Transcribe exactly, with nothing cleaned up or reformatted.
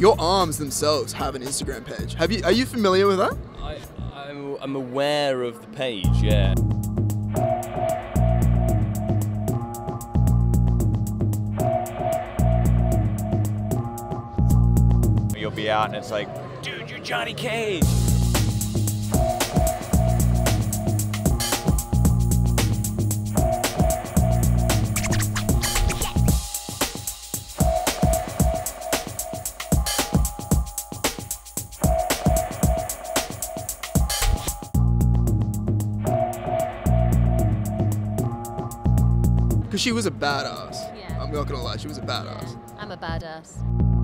your arms themselves have an Instagram page. Have you? Are you familiar with that? I, I'm, I'm aware of the page, yeah. You'll be out and it's like, dude, you're Johnny Cage. Because she was a badass. Yeah. I'm not gonna lie, she was a badass. Yeah, I'm a badass.